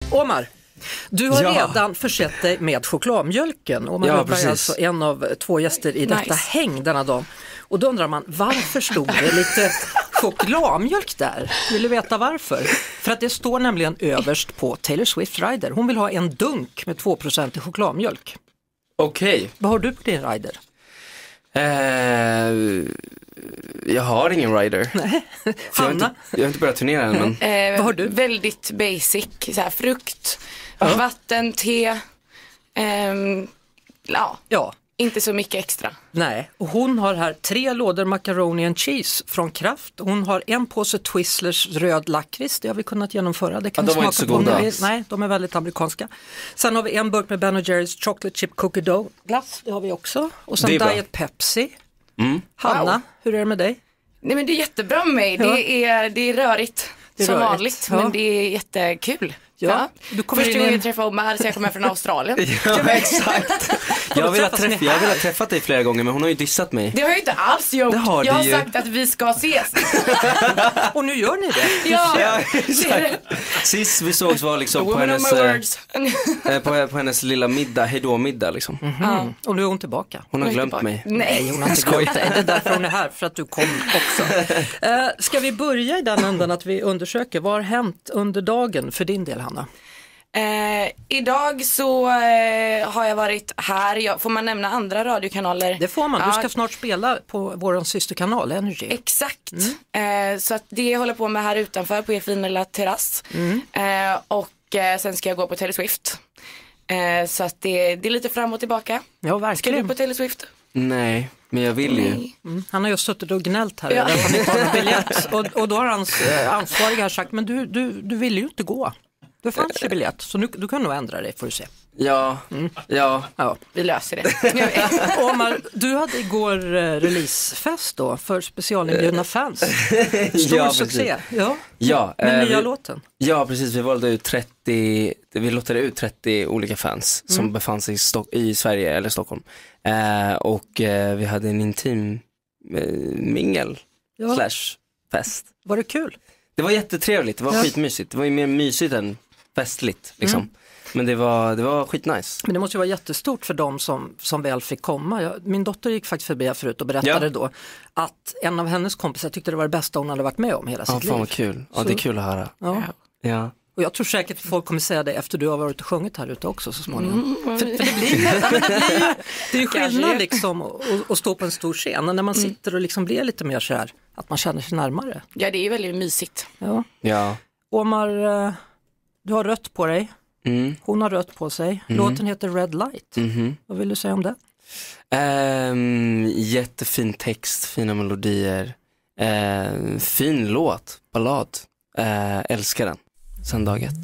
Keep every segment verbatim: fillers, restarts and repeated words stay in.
Omar, du har Ja. redan försett dig med chokladmjölken. Omar Ja, Rudberg är precis. alltså en av två gäster i detta Nice. häng denna dag. Och då undrar man, varför stod det lite chokladmjölk där? Vill du veta varför? För att det står nämligen överst på Taylor Swift rider. Hon vill ha en dunk med två procent i chokladmjölk. Okej. Vad har du på din rider? Eh, jag har ingen rider. Nej. För jag, har inte, Hanna? jag har inte börjat turnera än, men Eh, Vad har du? Väldigt basic, så här, frukt, vatten, te, ehm, ja, Ja. inte så mycket extra. Nej, och hon har här tre lådor macaroni and cheese från Kraft. Hon har en påse Twizzlers röd lakrits, det har vi kunnat genomföra. Det kan Ja, ni de var inte smaka så på om ni goda. vill. Nej, de är väldigt amerikanska. Sen har vi en burk med Ben och Jerrys chocolate chip cookie dough glass, det har vi också. Och sen Det är bra. Diet Pepsi. mm. Hanna, Wow. hur är det med dig? Nej, men det är jättebra med mig, Ja. det, är, det är rörigt Det är som rörigt, vanligt, ja. men det är jättekul. Ja, du kommer Första in i gången en- jag träffade Omar så jag kommer från Australien. Ja, exakt. Jag har velat träffas ni träffa, jag har här? velat träffa dig flera gånger, men hon har ju dissat mig. Det har jag inte alls gjort. Det har jag du har ju. sagt att vi ska ses. Och nu gör ni det. Ja, Ja, det är det. Sist vi sågs var liksom på Woman of hennes, my eh, words. eh, på, på hennes lilla middag, hejdå-middag liksom. Mm. Och nu är hon tillbaka. Hon har Jag är glömt tillbaka. mig. Nej. Hon har inte glömt dig. Det är därför hon är här, för att du kom också. Eh, ska vi börja i den änden att vi undersöker vad har hänt under dagen för din del, Hanna? Eh, idag så eh, har jag varit här. Jag, får man nämna andra radiokanaler? Det får man, du Ja, ska snart spela på vår systerkanal Energy. Exakt. Eh, så att det jag håller på med här utanför på er fina lilla terrass. Eh, och eh, sen ska jag gå på Taylor Swift. Eh, så att det, det är lite fram och tillbaka. Ja, Ska du verkligen. på Taylor Swift? Nej, men jag vill ju. Nej. Mm. Han har ju suttit och gnällt här Ja. över att han inte har någon biljett. Och, och då har hans eh, ansvariga här sagt, men du, du, du vill ju inte gå. Det fanns ju biljett, så nu, du kan nog ändra dig, får du se. Ja, ja. Ja. Vi löser det. Omar, du hade igår eh, releasefest då för specialinbjudna fans. Stor Ja, succé. Ja. Ja, Med eh, nya vi- låten. Ja, precis. Vi valde ut trettio, vi lottade ut trettio olika fans som befann sig i, Stock- i Sverige eller Stockholm. Eh, och eh, vi hade en intim eh, mingel Ja. slash fest. Var det kul? Det var jättetrevligt, det var Ja. skitmysigt. Det var ju mer mysigt än festligt liksom. Men det var, det var skitnice. Men det måste ju vara jättestort för dem som, som väl fick komma. Jag, min dotter gick faktiskt förbi här förut och berättade Ja. då att en av hennes kompisar tyckte det var det bästa hon hade varit med om hela Ja, sitt fan liv. vad kul. Ja, Så- det är kul att höra. Ja. Ja. Och jag tror säkert folk kommer säga det efter du har varit och sjungit här ute också så småningom. För, för det blir ju, ja, men det blir ju, det är ju skillnad Kanske. liksom att, att stå på en stor scen. Och när man sitter och liksom blir lite mer så här, att man känner sig närmare. Ja, det är ju väldigt mysigt. Ja. Ja. Omar, eh, du har rött på dig. Mm. Hon har rött på sig. Låten heter Red Light. Mhm. Vad vill du säga om det? Ehm, jättefin text, fina melodier, ehm, fin låt, ballad, Ehm, älskar den sen dag ett.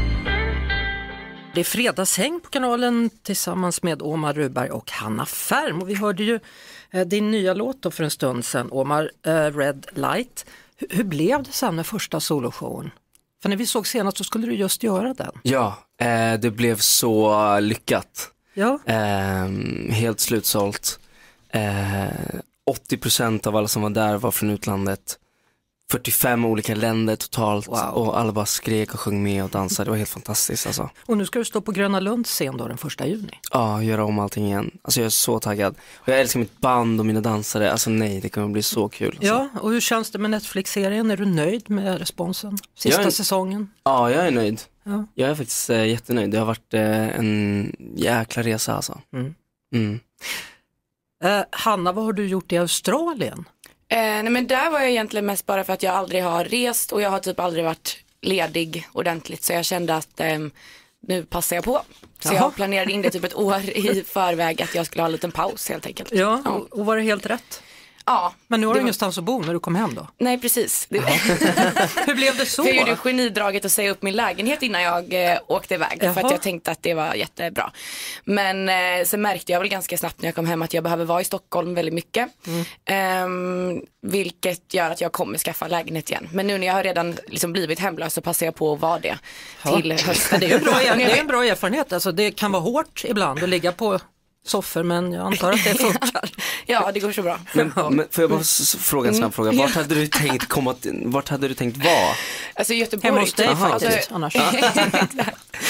Det är fredagshäng på kanalen tillsammans med Omar Rudberg och Hanna Färm. Och vi hörde ju eh, din nya låt då för en stund sedan, Omar, eh, Red Light. Hur, hur blev det sen med första soloshowen? För när vi såg senast så skulle du just göra den. Ja, eh, det blev så lyckat. Ja, Ehm, helt slutsålt. Ehm, åttio procent av alla som var där var från utlandet. fyrtiofem olika länder totalt. Wow. Och alla bara skrek och sjöng med och dansade. Det var helt fantastiskt alltså. och nu ska du stå på Gröna Lunds scen då den första juni. Ja, göra om allting igen. Alltså jag är så taggad. Och jag älskar mitt band och mina dansare. Alltså nej, det kommer bli så kul. Alltså. Ja, och hur känns det med Netflix-serien? Är du nöjd med responsen? Sista Jag är- säsongen? Ja, jag är nöjd. Ja. Jag är faktiskt eh, jättenöjd. Det har varit eh, en jäkla resa alltså. Mm. Mm. Eh, Hanna, vad har du gjort i Australien? Eh, nej, men där var jag egentligen mest bara för att jag aldrig har rest och jag har typ aldrig varit ledig ordentligt. Så jag kände att ehm, nu passar jag på. Så Jaha. jag planerade in det typ ett år i förväg att jag skulle ha en liten paus helt enkelt. Ja, och, och var det helt rätt? Ja, Men nu har det du var- ingenstans att bo när du kom hem då? Nej, precis. Det, Hur blev det så? för jag gjorde genidraget att säga upp min lägenhet innan jag eh, åkte iväg. För Jaha. att jag tänkte att det var jättebra. Men eh, sen märkte jag väl ganska snabbt när jag kom hem att jag behöver vara i Stockholm väldigt mycket. Ehm, vilket gör att jag kommer skaffa lägenhet igen. Men nu när jag har redan liksom blivit hemlös så passar jag på att vara det till hösten. Det är ju en bra, det är en bra erfarenhet. Alltså, det kan vara hårt ibland att ligga på soffor, men jag antar att det funkar. Ja, det går så bra. Men, men får jag bara s- s- fråga en snabb fråga. Vart hade du tänkt komma till, vart hade du tänkt vara? Alltså Göteborg. Hemma hos dig typ. faktiskt, Alltså, annars.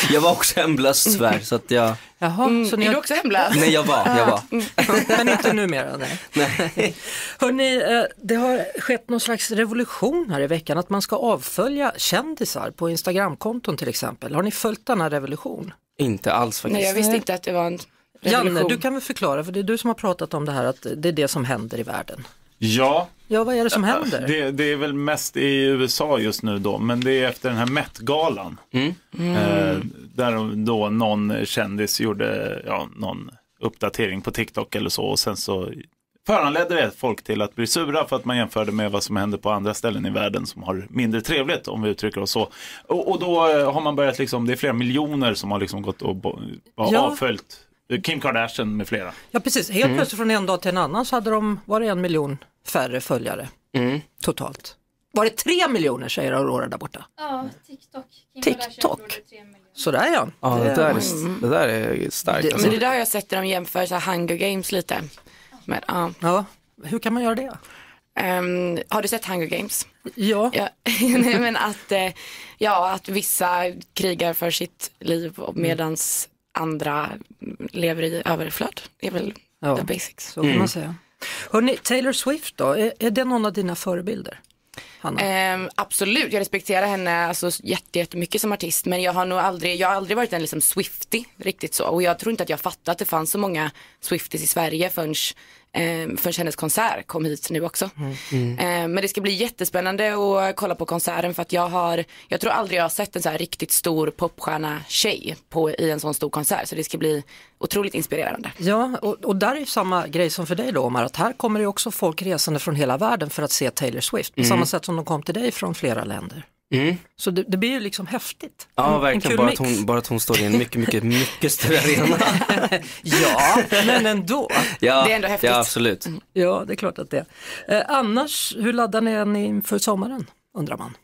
Jag var också hemlös tyvärr, så att jag... Jaha, Mm, så ni är har... du också hemlös? Nej, jag var, jag var. Men inte numera, nej. Nej. Hörrni, eh, det har skett någon slags revolution här i veckan att man ska avfölja kändisar på Instagramkonton till exempel. Har ni följt den här revolution? Inte alls faktiskt. Nej, jag visste inte att det var en revolution. Janne, du kan väl förklara, för det är du som har pratat om det här, att det är det som händer i världen. Ja, Ja, vad är det som händer? det, det är väl mest i U S A just nu då, men det är efter den här Met-galan. Mm. Mm. Eh, där då någon kändis gjorde ja, någon uppdatering på TikTok eller så, och sen så föranledde det folk till att bli sura för att man jämförde med vad som händer på andra ställen i världen som har mindre trevligt, om vi uttrycker oss så. Och, och då har man börjat liksom, det är flera miljoner som har liksom gått och bo, Ja. avföljt Kim Kardashian med flera. Ja, precis. Helt mm. plötsligt från en dag till en annan så hade de, var det en miljon färre följare Mm. totalt. Var det tre miljoner, säger Aurora där borta? Ja, TikTok. Kim TikTok. Kardashian gjorde tre miljoner. Sådär ja. Ja, det där är, det där är starkt. Det- Alltså. Men det där har jag sett när de jämför så här Hunger Games lite. Men, ja. Ja, hur kan man göra det? Ehm, har du sett Hunger Games? Ja, Ja, nej, men att, eh, ja, att vissa krigar för sitt liv och medans andra lever i överflöd. Det är väl Ja. the basics. så kan man säga. Hörrni, Taylor Swift då, är, är det någon av dina förebilder? Hanna? Ehm, absolut, jag respekterar henne alltså, jätte, jättemycket som artist, men jag har nog aldrig, jag har aldrig varit en liksom Swiftie riktigt så, och jag tror inte att jag fattat att det fanns så många Swifties i Sverige förrän, eh, förrän hennes konsert kom hit nu också. Mm. Eh, men det ska bli jättespännande att kolla på konserten, för att jag har, jag tror aldrig jag har sett en så här riktigt stor popstjärna tjej på, i en sån stor konsert, så det ska bli otroligt inspirerande. Ja, och, och där är ju samma grej som för dig då, Omar, att här kommer det också folk resande från hela världen för att se Taylor Swift, på Mm. samma sätt som de kom till dig från flera länder. Mm. Så det, det blir ju liksom häftigt. Ja, En- en verkligen. kul Bara mix. att, hon, bara att hon står i en mycket, mycket, mycket större arena. Ja, men ändå. Ja, Det är ändå häftigt. ja, absolut. Ja, det är klart att det är. Eh, annars, hur laddar ni ni inför sommaren, undrar man?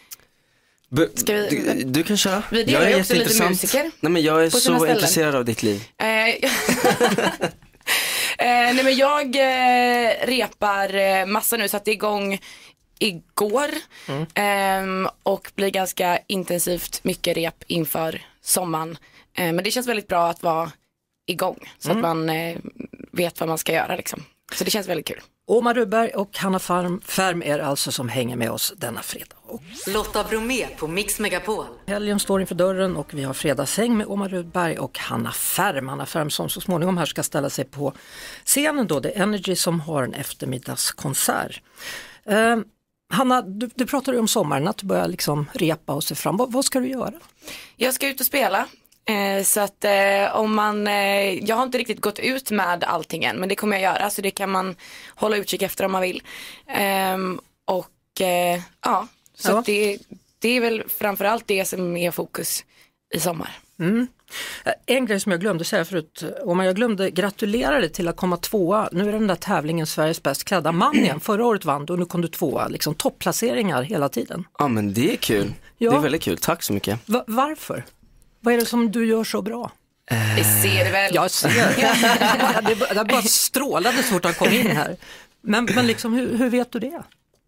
B- Ska vi- du, du kan köra. Vi delar Jag är ju också lite jätteintressant. musiker Nej, men jag är på sina så ställen. intresserad av ditt liv. Eh, eh, nej men jag eh, repar eh, massa nu, så att det är igång igår eh, och blir ganska intensivt mycket rep inför sommaren. Eh, men det känns väldigt bra att vara igång så att man eh, vet vad man ska göra liksom. Så det känns väldigt kul. Omar Rudberg och Hanna Färm, Färm är alltså som hänger med oss denna fredag. Och Lotta Bromé på Mix Megapol. helgen står inför dörren och vi har fredagshäng med Omar Rudberg och Hanna Färm. Hanna Färm som så småningom här ska ställa sig på scenen då, The Energy, som har en eftermiddagskonsert. Eh, Hanna, du, du pratade ju om sommaren, att du börjar liksom repa och se fram. Vad, vad ska du göra? Jag ska ut och spela. Eh, så att eh, om man, eh, jag har inte riktigt gått ut med allting än, men det kommer jag göra, så det kan man hålla utkik efter om man vill. Ehm, och eh, ja, så Ja. Att det, det är väl framförallt det som är fokus i sommar. Mm. Eh, En grej som jag glömde säga förut, Omar, jag glömde gratulera dig till att komma tvåa. Nu är den där tävlingen Sveriges bäst klädda man igen. Förra året vann du och nu kom du tvåa. Liksom topplaceringar hela tiden. Ja, men det är kul. Ja. Det är väldigt kul. Tack så mycket. Va- varför? Vad är det som du gör så bra? Det ser du väl? Jag ser. det, bara- det bara strålade så fort han kom in här. Men, men liksom, hur, hur vet du det?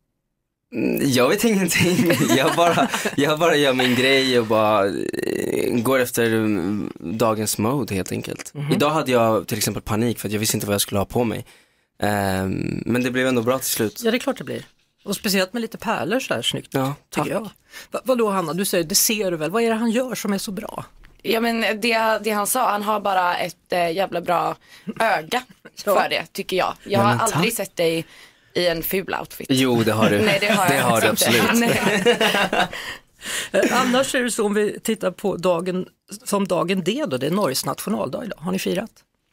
Mm, Jag vet ingenting. Jag bara, jag bara gör min grej och bara eh, går efter mm, dagens mode helt enkelt. Idag hade jag till exempel panik för att jag visste inte vad jag skulle ha på mig. Ehm, men det blev ändå bra till slut. Ja, det är klart det blir. Och speciellt med lite pärlor så här snyggt, Ja, tack. tycker jag. Va, vadå Hanna, du säger, det ser du väl. Vad är det han gör som är så bra? Ja, men det, det han sa, han har bara ett äh, jävla bra öga för det, tycker jag. Jag Nej, har men aldrig tack. sett dig i en ful outfit. Jo, det har du. Nej, det har jag det har du faktiskt absolut. inte. Nej. Eh, annars är det så, om vi tittar på dagen som dagen D då, det är Norges nationaldag idag. Har ni firat?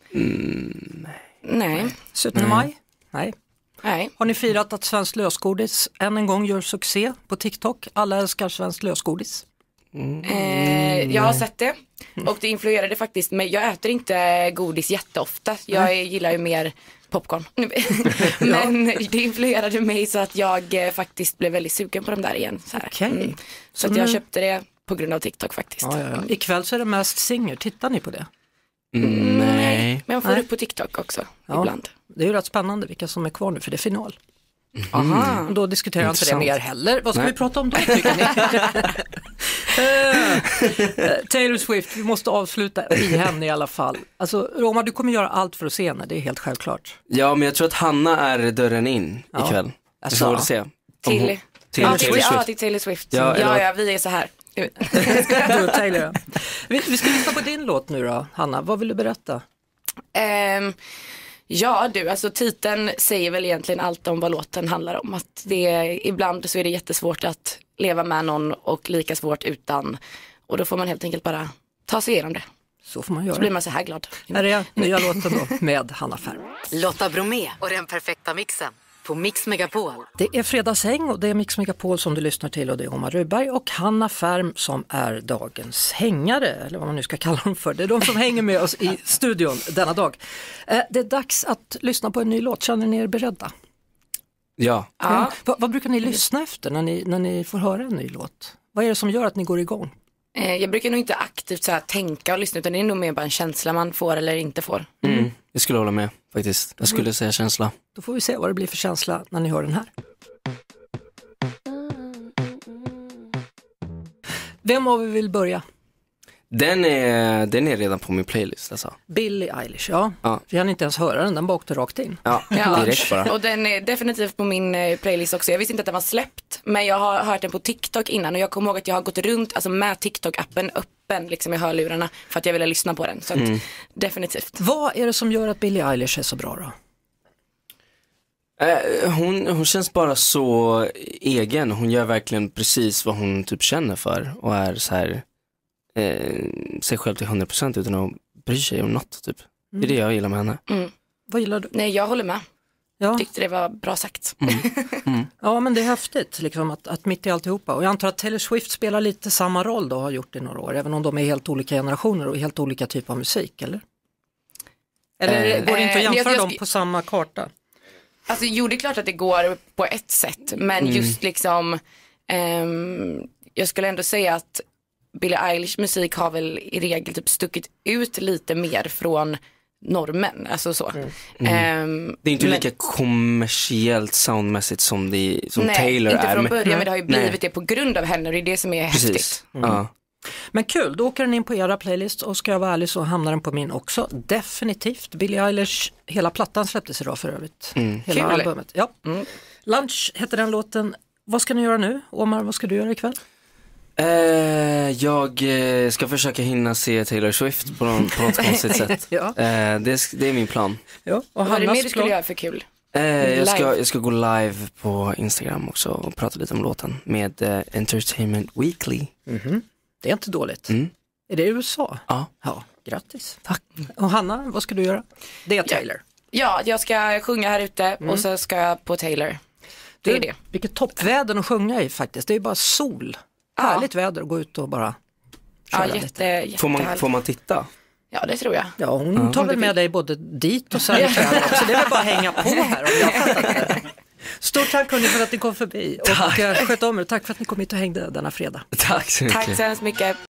Nej, sjuttonde maj? Nej. nej. Har ni firat att svensk lösgodis än en gång gör succé på TikTok? Alla älskar svensk lösgodis. Eh, jag har sett det och det influerade faktiskt mig. Jag äter inte godis jätteofta. Jag gillar ju mer popcorn. Men det influerade mig så att jag eh, faktiskt blev väldigt sugen på dem där igen. Så, här. Okej. Mm. Så så att jag nu- köpte det på grund av TikTok faktiskt. Ja, ja, ja. Ikväll så är det Masked Singer, tittar ni på det? Mm, nej. Men jag får Nej. upp på TikTok också Ja. ibland. Det är ju rätt spännande vilka som är kvar nu, för det är final. Aha. Och då diskuterar jag inte det Intressant. mer heller. Vad ska Nej. vi prata om då, tycker ni? Taylor Swift, vi måste avsluta i henne i alla fall. Alltså, Roma, du kommer göra allt för att se henne, det är helt självklart. Ja, men jag tror att Hanna är dörren in Ja. ikväll. Alltså, Vi får väl se. Om Till, hon- till ja, Taylor till, Swift. ja, till Taylor Swift. Ja, Ja, eller- ja, vi är så här. Du och Taylor, ja. vi, vi ska lyssna på din låt nu då, Hanna. Vad vill du berätta? Ehm, ja du, alltså titeln säger väl egentligen allt om vad låten handlar om. Att det är, ibland så är det jättesvårt att leva med någon och lika svårt utan. Och då får man helt enkelt bara ta sig igenom det. Så får man Så göra. blir man så här glad. Här är nya låten då med Hanna Färm. Lotta Bromé och den perfekta mixen på Mix Megapol. Det är fredagshäng och det är Mix Megapol som du lyssnar till och det är Omar Rudberg och Hanna Färm som är dagens hängare, eller vad man nu ska kalla dem för. Det är de som hänger med oss i studion denna dag. Eh, det är dags att lyssna på en ny låt, känner ni er beredda? Ja. Ja. Vad, vad brukar ni lyssna efter när ni, när ni får höra en ny låt? Vad är det som gör att ni går igång? Eh, Jag brukar nog inte aktivt så här tänka och lyssna utan det är nog mer bara en känsla man får eller inte får. Mm. Jag skulle hålla med faktiskt. Jag skulle säga känsla. Då får vi se vad det blir för känsla när ni hör den här. Vem av er vill börja? Den är, den är redan på min playlist alltså. Billie Eilish, ja. Ja. Vi hann inte ens höra den, den bara åkte rakt in. Ja, Ja, direkt bara. och den är definitivt på min eh, playlist också. Jag visste inte att den var släppt, men jag har hört den på TikTok innan och jag kommer ihåg att jag har gått runt alltså med TikTok-appen öppen liksom i hörlurarna för att jag ville lyssna på den. Så att, Mm. definitivt. Vad är det som gör att Billie Eilish är så bra då? Eh, hon, hon känns bara så egen. Hon gör verkligen precis vad hon typ känner för och är så här eh, sig själv till hundra procent utan att bry sig om något typ. Det är det jag gillar med henne. Mm. Vad gillar du? Nej, jag håller med. Ja, Tyckte det var bra sagt. ja men det är häftigt liksom, att, att mitt i alltihopa. Och jag antar att Taylor Swift spelar lite samma roll då och har gjort det i några år. Även om de är helt olika generationer och helt olika typer av musik, eller? Eller Eh, går det inte att eh, jag- jämföra jag- dem på samma karta? Alltså jo, det är klart att det går på ett sätt, men just liksom ehm, jag skulle ändå säga att Billie Eilish musik har väl i regel typ stuckit ut lite mer från normen, alltså så. Ehm, Det är inte men- lika kommersiellt soundmässigt som, det, som Nej, Taylor inte är. från men- början, men det har ju blivit Nej. det på grund av henne och det är det som är häftigt. Precis. Ja. Men kul, då åker den in på era playlist och ska jag vara ärlig så hamnar den på min också. Definitivt. Billie Eilish, hela plattan släpptes idag för övrigt. Hela Kul. albumet. Ja. Lunch heter den låten. Vad ska ni göra nu? Omar, vad ska du göra ikväll? Eh, jag eh, ska försöka hinna se Taylor Swift på, någon, på något konstigt sätt. Ja. Eh, det, är- det är min plan. Ja. Och Vad är det Hannas mer du skulle plan? göra för kul? Eh, jag, ska, Live. jag ska gå live på Instagram också och prata lite om låten med eh, Entertainment Weekly. Det är inte dåligt. Mm. Är det i U S A? Ja. Ja, grattis. Tack. Och Hanna, vad ska du göra? Det är Taylor. Ja, jag ska sjunga här ute och så ska jag på Taylor. Det är Du, det. Vilket toppväder att sjunga i faktiskt. Det är bara sol. Ja. Härligt väder att gå ut och bara Ja, köra jätte, lite. jättehärligt. Får man, får man titta? Ja, det tror jag. Ja, hon tar väl med dig både dit och sen ikväll också. Det är väl bara att hänga på här om jag har fattat det. Stort tack hörni för att ni kom förbi och eh, sköt om er. Tack för att ni kom hit och hängde denna fredag. Tack så mycket. Tack så hemskt mycket.